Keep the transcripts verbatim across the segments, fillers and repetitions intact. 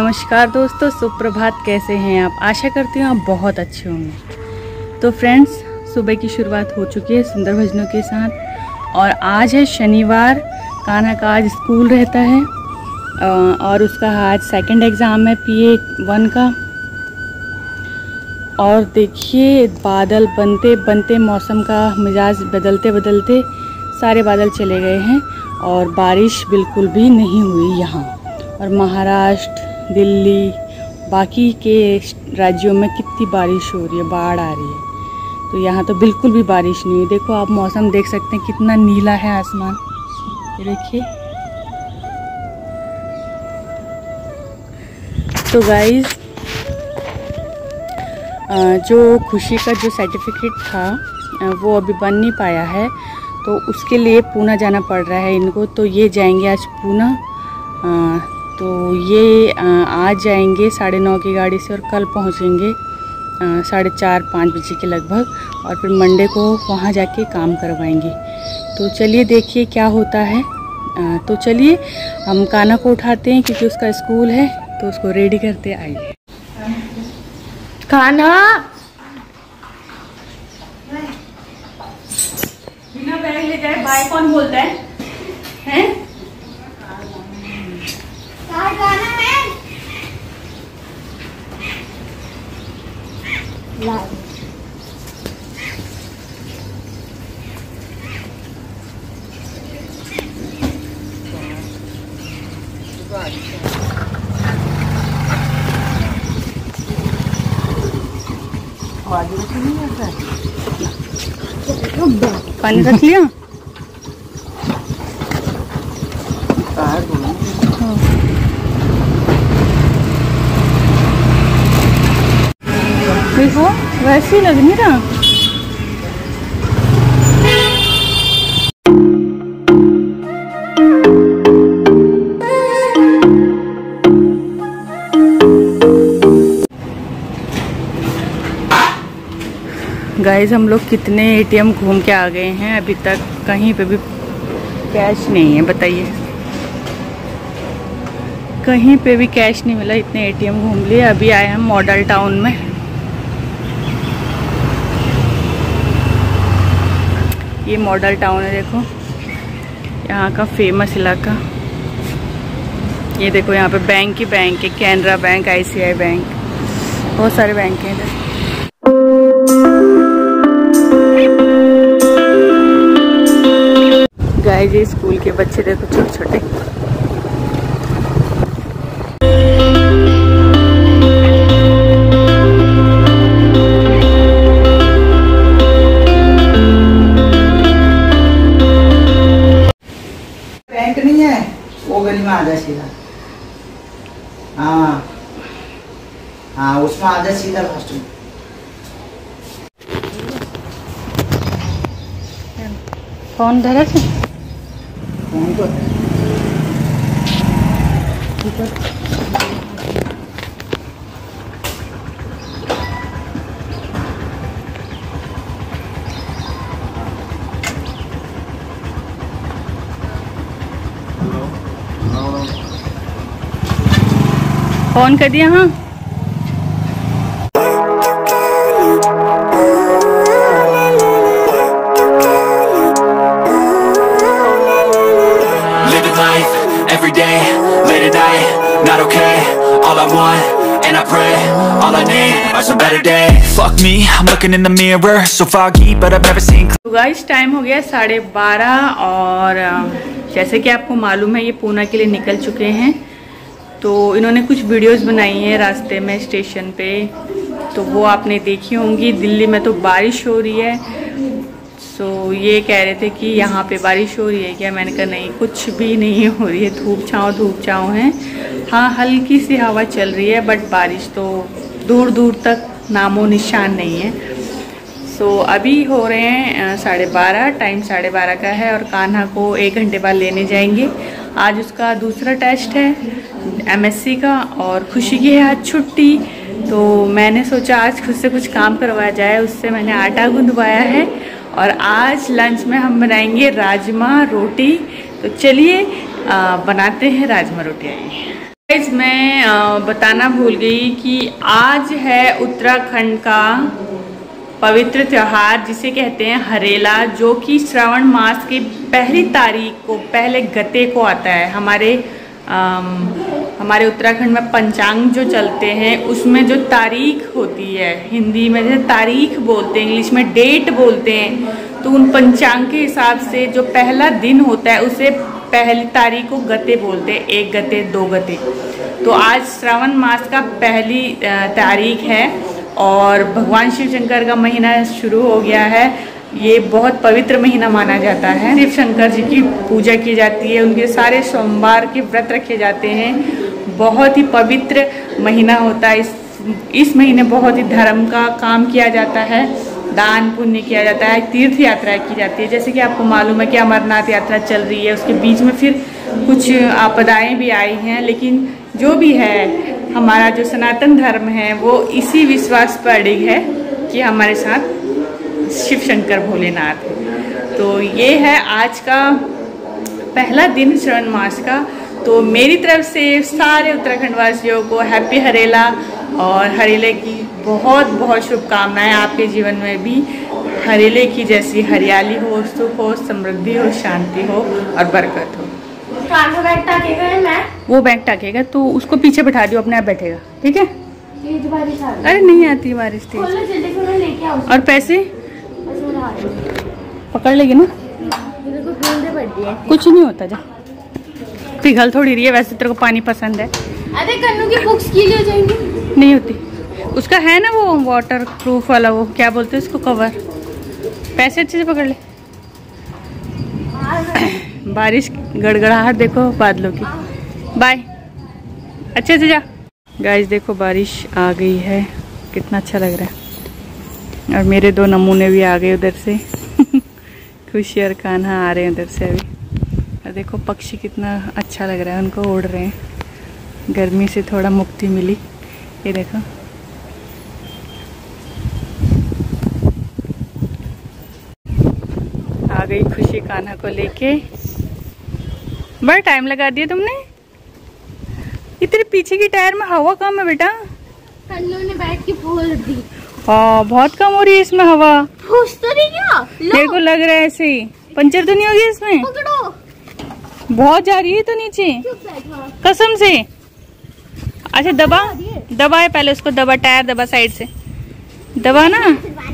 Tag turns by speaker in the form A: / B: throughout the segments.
A: नमस्कार दोस्तों, सुप्रभात। कैसे हैं आप? आशा करती हूँ आप बहुत अच्छे होंगे। तो फ्रेंड्स, सुबह की शुरुआत हो चुकी है सुंदर भजनों के साथ। और आज है शनिवार। कान्हा का आज स्कूल रहता है और उसका आज सेकंड एग्ज़ाम है पी ए वन का। और देखिए, बादल बनते बनते मौसम का मिजाज बदलते बदलते सारे बादल चले गए हैं और बारिश बिल्कुल भी नहीं हुई यहाँ। और महाराष्ट्र, दिल्ली, बाकी के राज्यों में कितनी बारिश हो रही है, बाढ़ आ रही है। तो यहाँ तो बिल्कुल भी बारिश नहीं हुई। देखो, आप मौसम देख सकते हैं कितना नीला है आसमान। ये देखिए। तो गाइस, जो खुशी का जो सर्टिफिकेट था वो अभी बन नहीं पाया है, तो उसके लिए पूना जाना पड़ रहा है इनको। तो ये जाएंगे आज पूना। तो ये आज जाएंगे साढ़े नौ की गाड़ी से और कल पहुँचेंगे साढ़े चार पाँच बजे के लगभग। और फिर मंडे को वहाँ जाके काम करवाएंगे। तो चलिए देखिए क्या होता है। तो चलिए हम कान्हा को उठाते हैं क्योंकि उसका स्कूल है, तो उसको रेडी करते आइए। कान्हा, बिना बैग ले जाए भाई कौन बोलता है? हैं? पानी रख लिया? देखो, वैसे ही लग नहीं रहा। गाइस, हम लोग कितने ए टी एम घूम के आ गए हैं, अभी तक कहीं पे भी कैश नहीं है। बताइए, कहीं पे भी कैश नहीं मिला। इतने ए टी एम घूम लिए। अभी आए हम मॉडल टाउन में। ये मॉडल टाउन है, देखो, यहाँ का फेमस इलाका। ये देखो, यहाँ पे बैंक ही बैंक है, Canara bank, I C I bank, बहुत सारे बैंक हैं इधर। गाइस, ये स्कूल के बच्चे देखो, छोटे छोटे।
B: बैंक नहीं है, वो गली में आ जा सीधा। हाँ हाँ, उसमें आ जा सीधा फर्स्ट में।
A: फोन धरा से
B: फोन को
A: फोन कर दिया। हाँ,
C: every day, late at night, not okay. All I want, and I pray, all I need are some better days. Fuck me, I'm looking in the mirror, so foggy, but I've never seen.
A: तो guys, time हो गया साढ़े बारह और जैसे कि आपको मालूम है ये पूना के लिए निकल चुके हैं। तो इन्होंने कुछ वीडियोस बनाई हैं रास्ते में स्टेशन पे, तो वो आपने देखी होंगी। दिल्ली में तो बारिश हो रही है। सो ये कह रहे थे कि यहाँ पे बारिश हो रही है क्या? मैंने कहा नहीं, कुछ भी नहीं हो रही है। धूप छाँव धूप छाँव है। हाँ, हल्की सी हवा चल रही है, बट बारिश तो दूर दूर तक नामो निशान नहीं है। सो अभी हो रहे हैं साढ़े बारह, टाइम साढ़े बारह का है और कान्हा को एक घंटे बाद लेने जाएंगे। आज उसका दूसरा टेस्ट है एम एस सी का और खुशी की है आज छुट्टी। तो मैंने सोचा आज खुद से कुछ काम करवाया जाए, उससे मैंने आटा गूंदवाया है। और आज लंच में हम बनाएंगे राजमा रोटी। तो चलिए बनाते हैं राजमा रोटी। आइए। गाइस मैं बताना भूल गई कि आज है उत्तराखंड का पवित्र त्योहार जिसे कहते हैं हरेला, जो कि श्रावण मास की पहली तारीख को, पहले गते को आता है। हमारे आम, हमारे उत्तराखंड में पंचांग जो चलते हैं उसमें जो तारीख होती है, हिंदी में जैसे तारीख बोलते हैं, इंग्लिश में डेट बोलते हैं, तो उन पंचांग के हिसाब से जो पहला दिन होता है उसे पहली तारीख को गते बोलते हैं, एक गते दो गते। तो आज श्रावण मास का पहली तारीख है और भगवान शिव शंकर का महीना शुरू हो गया है। ये बहुत पवित्र महीना माना जाता है। शिव शंकर जी की पूजा की जाती है, उनके सारे सोमवार के व्रत रखे जाते हैं। बहुत ही पवित्र महीना होता है। इस इस महीने बहुत ही धर्म का काम किया जाता है, दान पुण्य किया जाता है, तीर्थ यात्रा की जाती है। जैसे कि आपको मालूम है कि अमरनाथ यात्रा चल रही है, उसके बीच में फिर कुछ आपदाएं भी आई हैं, लेकिन जो भी है हमारा जो सनातन धर्म है वो इसी विश्वास पर अड़िग है कि हमारे साथ शिव शंकर भोलेनाथ है। तो ये है आज का पहला दिन श्रावण मास का। तो मेरी तरफ से सारे उत्तराखंड वासियों को हैप्पी हरेला और हरेले की बहुत बहुत शुभकामनाएं। आपके जीवन में भी हरेले की जैसी हरियाली हो, सुख हो, समृद्धि हो, शांति हो और बरकत हो।
D: बैग टाकेगा मैं?
A: वो बैग टाकेगा तो उसको पीछे बैठा दियो, अपने आप बैठेगा, ठीक है?
D: तेज बारिश आ रही है।
A: अरे नहीं आती बारिश तेज।
D: खोलो जल्दी से, मैं लेके आऊं।
A: और पैसे पकड़ लेगी ना?
D: मेरे को बूंदे पड़ रही है।
A: कुछ नहीं होता, जा पिघल थोड़ी रही है। वैसे तेरे को पानी पसंद है।
D: अरे कन्नू की बुक्स की ले जाएंगी?
A: नहीं होती, उसका है ना वो वाटर प्रूफ वाला, वो क्या बोलते हैं उसको, कवर। पैसे अच्छे से पकड़ ले। बारिश गड़गड़ाहट देखो बादलों की। बाय, अच्छे से जा। गाइस देखो बारिश आ गई है, कितना अच्छा लग रहा है। और मेरे दो नमूने भी आ गए उधर से। खुशी और कान्हा आ रहे हैं उधर से अभी। और देखो पक्षी कितना अच्छा लग रहा है, उनको उड़ रहे हैं। गर्मी से थोड़ा मुक्ति मिली। ये देखो आ गई खुशी कान्हा को लेके। बड़ा टाइम लगा दिया तुमने। इतने पीछे की टायर में हवा कम है बेटा।
D: कन्नू ने बैठ के फोड़ दी।
A: हाँ बहुत कम हो रही है इसमें हवा।
D: फूस तो नहीं क्या?
A: मेरे को लग रहा है ऐसे ही। पंचर तो नहीं होगी इसमें?
D: पकड़ो।
A: बहुत जा रही है तो नीचे, कसम से। अच्छा दबा, दबा है पहले उसको, दबा टायर, दबा साइड से दबा ना।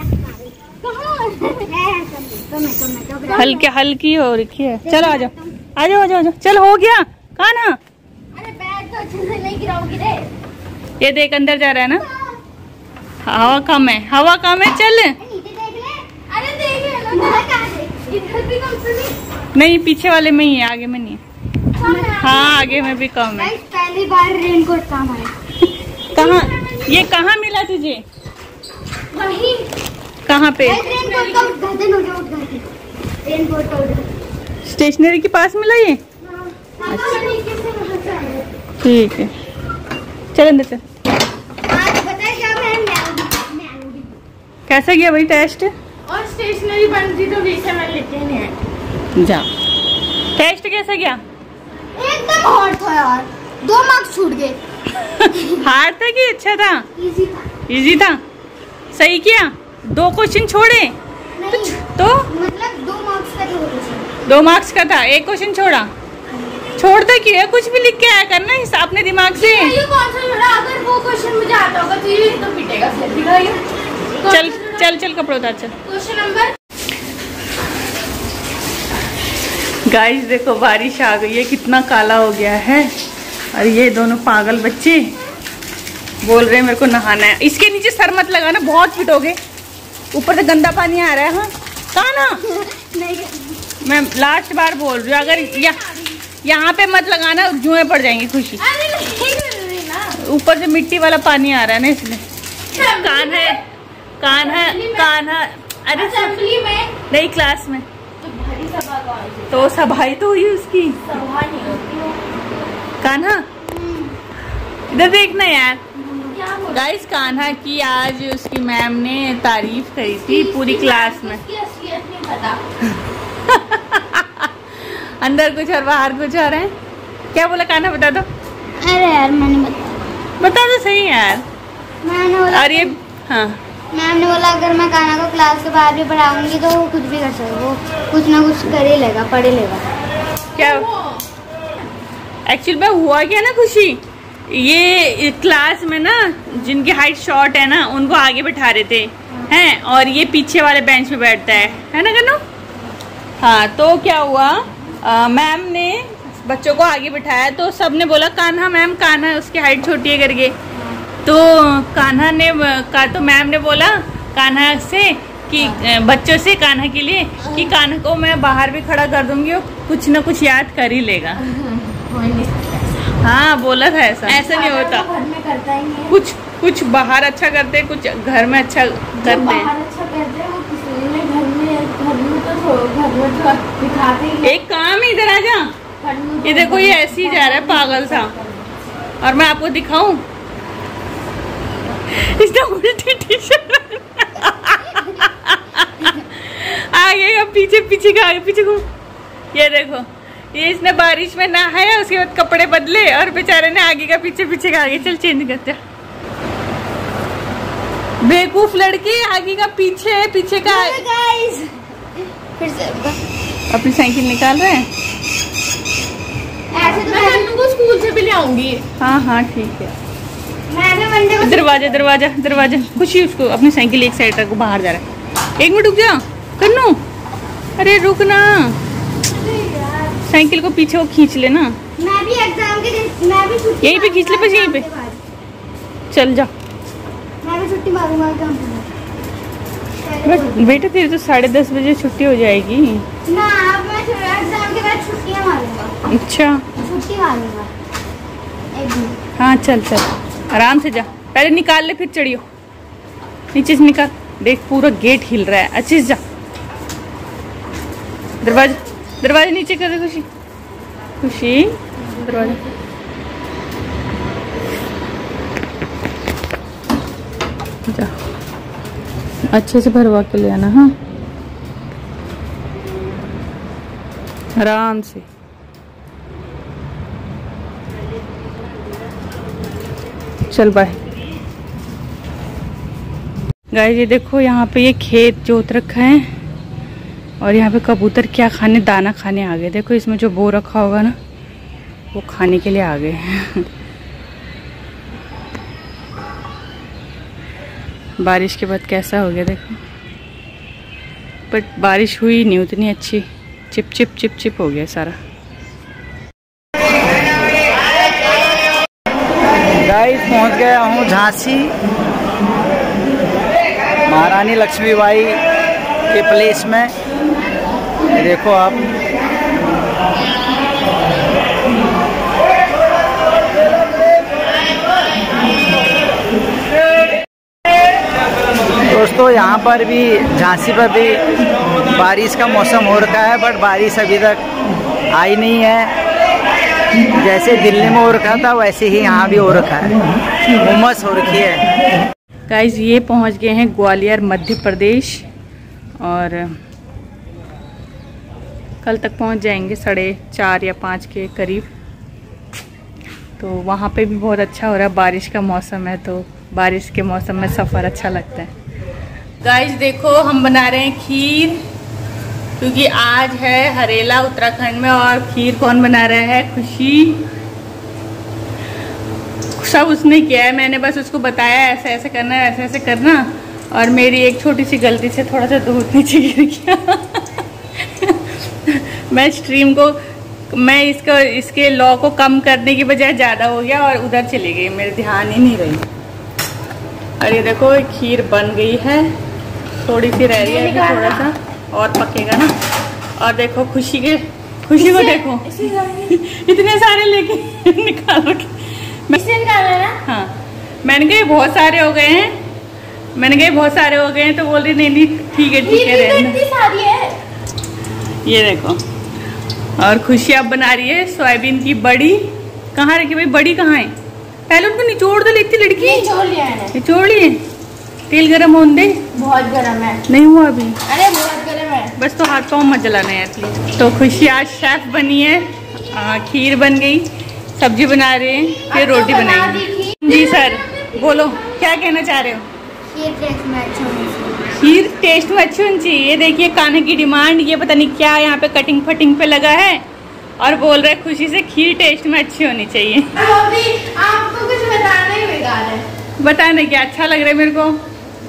A: हल्के हल्की हो रखी है। चलो आ जाओ आ जाओ आ जाओ। चल हो गया। कहाँ ना?
D: अरे बैग तो अच्छे से नहीं गिराओगी रे।
A: ये देख अंदर जा रहा है ना। हवा कम है, हवा कम है। चल
D: अरे देख इधर भी कम से नहीं।
A: नहीं पीछे वाले में ही है, आगे में नहीं है। हाँ आगे में भी कम है।
D: पहली बार रेनकोट काम आया।
A: कहाँ ये कहाँ मिला तुझे?
D: वही।
A: कहाँ पे?
D: रेनकोट का उद्घाटन हो गया, उद्घाटन रेनकोट का उद्घाटन
A: स्टेशनरी के पास मिला ये? ठीक है चल अंदर चल। कैसा गया भाई टेस्ट?
D: और स्टेशनरी बन थी तो बीच में लेके नहीं आए।
A: जा। टेस्ट कैसा गया?
D: एकदम हार्ड था यार, दो मार्क्स छूट गए।
A: हार्ड था कि अच्छा था?
D: इजी था।
A: इजी था, सही किया। दो क्वेश्चन छोड़े
D: नहीं,
A: तो
D: मतलब दो मार्क्स का था।
A: दो मार्क्स का था, एक क्वेश्चन छोड़ा। छोड़ता क्यों है? कुछ भी लिख के आया करना इस अपने दिमाग से।
D: ये कौन सा छोड़ा? अगर वो क्वेश्चन मुझे आता होगा तो ये तो पिटेगा फिर। दिखाइए।
A: चल चल चल कपड़े उतार चल।
D: Question number.
A: गाइस देखो बारिश आ गई है, कितना काला हो गया है। और ये दोनों पागल बच्चे बोल रहे हैं मेरे को नहाना है। इसके नीचे सर मत लगाना, बहुत पिटोगे। ऊपर से गंदा पानी आ रहा है। हाँ कहा ना?
D: नहीं
A: मैं लास्ट बार बोल रही हूँ, अगर या, यहाँ पे मत लगाना, जुएं पड़ जाएंगी खुशी।
D: अरे नहीं ना,
A: ऊपर से मिट्टी वाला पानी आ रहा है ना इसलिए। कान है कान है कान है। अरे
D: असेंबली में
A: नहीं, क्लास में।
D: तो भारी सभा कौन सी?
A: तो सभाई तो हुई उसकी।
D: सभा नहीं होती।
A: कान्हा इधर देखना यार।
D: क्या बोल?
A: गाइस कान्हा की आज उसकी मैम ने तारीफ करी थी पूरी क्लास में।
D: उसकी असलियत नहीं पता।
A: अंदर कुछ और बाहर कुछ और है। क्या बोला कान्हा, बता दो।
D: अरे यार मैंने बता
A: बता तो सही यार।
D: मैंने बोला
A: और ये हाँ
D: मैम ने बोला अगर मैं कान्हा को क्लास के बाहर भी पढ़ाऊंगी तो वो कुछ भी कर सकता, वो कुछ ना कुछ कर ही लेगा, पढ़ ही लेगा।
A: क्या एक्चुअल में हुआ क्या ना खुशी, ये क्लास में ना जिनकी हाइट शॉर्ट है ना उनको आगे बैठा रहे थे हैं, और ये पीछे वाले बेंच पे बैठता है है ना कन्नू। हाँ तो क्या हुआ, मैम ने बच्चों को आगे बिठाया तो सब ने बोला कान्हा मैम कान्हा, उसकी हाइट छोटी है करके। तो कान्हा ने का तो मैम ने बोला कान्हा से कि बच्चों से कान्हा के लिए कि कान्हा को मैं बाहर भी खड़ा कर दूंगी, वो कुछ ना कुछ याद कर ही लेगा। हाँ बोला था ऐसा, ऐसा नहीं होता,
D: घर में करता ही नहीं।
A: कुछ कुछ बाहर अच्छा करते हैं, कुछ घर में अच्छा करते हैं।
D: बाहर अच्छा करते हैं वो किसी में, घर में घर में तो घर में तो दिखाते ही।
A: एक काम इधर आ जा, ये देखो ये ऐसे ही जा रहा है पागल सा, और मैं आपको दिखाऊं इसने उल्टी टी शर्ट आगे का पीछे, पीछे का आगे, पीछे घूम। ये देखो ये इसने बारिश में नहाया, उसके बाद कपड़े बदले और बेचारे ने आगे का पीछे, पीछे का आगे। चल चेंज करते, बेवकूफ लड़की, आगे का पीछे, पीछे का
D: गाइस फिर से
A: अपनी साइकिल निकाल रहे हैं।
D: ऐसे तो
E: मैं कन्नू को स्कूल से भी ले आऊंगी।
A: हाँ हाँ ठीक है।
D: मैंने मंडे को
A: दरवाजा दरवाजा दरवाजा खुशी उसको अपनी साइकिल एक साइड रखो, बाहर जा रहा है। एक मिनट रुक जा कन्नू, अरे रुक ना, साइकिल को पीछे वो खींच लेना।
D: मैं भी एग्जाम के दिन मैं भी छुट्टी
A: यहीं पे खींच ले, बस यहीं पे चल जा।
D: मैं भी छुट्टी मारूंगा एग्जाम
A: बट बेटा तेरी तो साढ़े दस बजे छुट्टी हो जाएगी
D: ना, अब मैं एग्जाम के बाद छुट्टियां मारूंगा।
A: अच्छा
D: छुट्टी मारूंगा एक दिन।
A: हाँ चल चल आराम से जा, पहले निकाल ले फिर चढ़ियो, नीचे से निकाल। देख पूरा गेट हिल रहा है, अच्छे से जा। दरवाजा दरवाजा नीचे कर दे खुशी, खुशी दरवाजा। जा अच्छे से भरवा के ले आना। हाँ आराम से। चल बाय। गाइस ये देखो यहाँ पे ये खेत जोत रखा है, और यहाँ पे कबूतर क्या खाने, दाना खाने आ गए। देखो इसमें जो बो रखा होगा ना वो खाने के लिए आ गए हैं। बारिश के बाद कैसा हो गया देखो, बट बारिश हुई नहीं उतनी अच्छी, चिप चिप चिप चिप हो गया सारा।
B: गाइस पहुंच गया हूँ झांसी, महारानी लक्ष्मीबाई के प्लेस में। ये देखो आप, दोस्तों यहाँ पर भी झांसी पर भी बारिश का मौसम हो रखा है, बट बारिश अभी तक आई नहीं है। जैसे दिल्ली में हो रखा था वैसे ही यहाँ भी हो रखा है, उमस हो रखी है।
A: गाइस ये पहुँच गए हैं ग्वालियर मध्य प्रदेश, और कल तक पहुँच जाएंगे साढ़े चार या पाँच के करीब। तो वहाँ पे भी बहुत अच्छा हो रहा है, बारिश का मौसम है तो बारिश के मौसम में सफ़र अच्छा लगता है। गाइस देखो हम बना रहे हैं खीर, क्योंकि आज है हरेला उत्तराखंड में, और खीर कौन बना रहा है, खुशी। सब उसने किया है, मैंने बस उसको बताया ऐसे ऐसे करना है, ऐसे ऐसे करना, और मेरी एक छोटी सी गलती से थोड़ा सा दूध नीचे गिर गया। मैं स्ट्रीम को मैं इसको इसके लॉ को कम करने की बजाय ज़्यादा हो गया और उधर चली गई, मेरे ध्यान ही नहीं रही। और ये देखो खीर बन गई है, थोड़ी सी रह रही है, अभी थोड़ा सा और पकेगा ना। और देखो खुशी के खुशी को देखो इतने सारे लेके निकाल रखे। हाँ मैंने कहा बहुत सारे हो गए हैं, मैंने कहा बहुत सारे हो गए हैं, तो बोल रही नहीं नहीं ठीक है ठीक है रहने। ये देखो, और खुशी अब बना रही है सोयाबीन की बड़ी। कहाँ रखी भाई, बड़ी कहाँ है? पहले उनको निचोड़ दो, लेती लड़की
D: निचोड़ लिया है,
A: निचोड़ लिए। तेल गरम होने दे,
D: बहुत गरम है।
A: नहीं हुआ अभी,
D: अरे बहुत गरम है।
A: बस तो हाथ पाँव मत जलाना यार प्लीज। तो खुशी आज शेफ बनी है, आ, खीर बन गई, सब्जी बना रहे हैं, फिर रोटी बनाएंगे। जी सर, बोलो क्या कहना चाह रहे हो?
D: खीर टेस्ट में अच्छी होनी चाहिए।
A: खीर टेस्ट में अच्छी होनी चाहिए। ये देखिए कान्हा की डिमांड, ये पता नहीं क्या यहाँ पे कटिंग फटिंग पे लगा है और बोल रहे खुशी से खीर टेस्ट में अच्छी होनी चाहिए।
E: आपको कुछ बताना ही बेकार है।
A: बताने क्या, अच्छा लग रहा है मेरे को।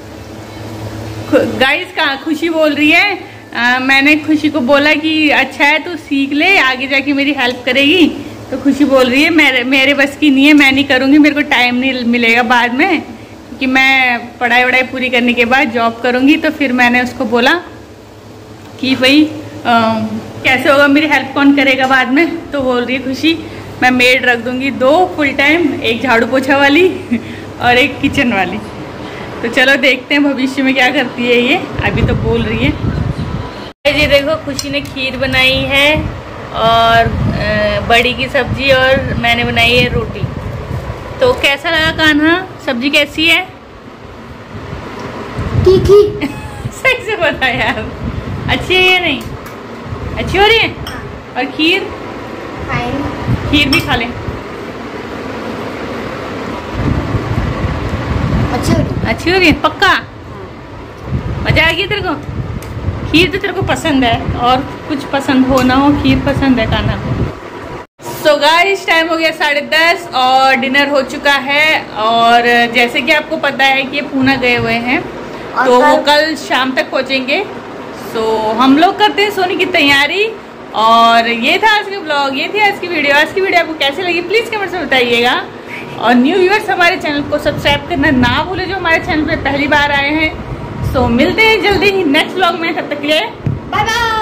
A: गाइस का खुशी बोल रही है, आ, मैंने खुशी को बोला कि अच्छा है तू सीख ले, आगे जाके मेरी हेल्प करेगी। तो खुशी बोल रही है मेरे मेरे बस की नहीं है, मैं नहीं करूँगी, मेरे को टाइम नहीं मिलेगा बाद में, क्योंकि मैं पढ़ाई वढ़ाई पूरी करने के बाद जॉब करूँगी। तो फिर मैंने उसको बोला कि भाई कैसे होगा, मेरी हेल्प कौन करेगा बाद में। तो बोल रही है खुशी मैं मेड रख दूँगी दो फुल टाइम, एक झाड़ू पोछा वाली और एक किचन वाली। तो चलो देखते हैं भविष्य में क्या करती है ये, अभी तो बोल रही है। ये देखो खुशी ने खीर बनाई है और बड़ी की सब्जी और मैंने बनाई है रोटी। तो कैसा लगा कान्हा, सब्जी कैसी है?
D: तीखी।
A: सही से बता यार, अच्छी है या नहीं? अच्छी हो रही है। और खीर?
D: फाइन।
A: खीर भी खा लें।
D: अच्छी हो रही।
A: अच्छी हो रही है पक्का? मजा आ गई तेरे को? खीर तो तेरे को पसंद है, और कुछ पसंद हो ना हो खीर पसंद है कान्हा को। सो गाइस टाइम हो गया साढ़े दस और डिनर हो चुका है। और जैसे कि आपको पता है कि ये पूना गए हुए हैं, तो वो कल शाम तक पहुंचेंगे। सो हम लोग करते हैं सोने की तैयारी। और ये था आज का ब्लॉग, ये थी आज की वीडियो। आज की वीडियो आपको कैसी लगी प्लीज़ कमेंट में बताइएगा। और न्यू व्यूअर्स हमारे चैनल को सब्सक्राइब करना ना भूले जो हमारे चैनल पे पहली बार आए हैं। सो मिलते हैं जल्दी ही नेक्स्ट ब्लॉग में, तब तक के लिए बाय बाय।